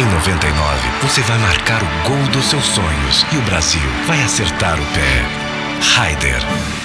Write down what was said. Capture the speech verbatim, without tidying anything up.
Em noventa e nove, você vai marcar o gol dos seus sonhos e o Brasil vai acertar o pé. Raider.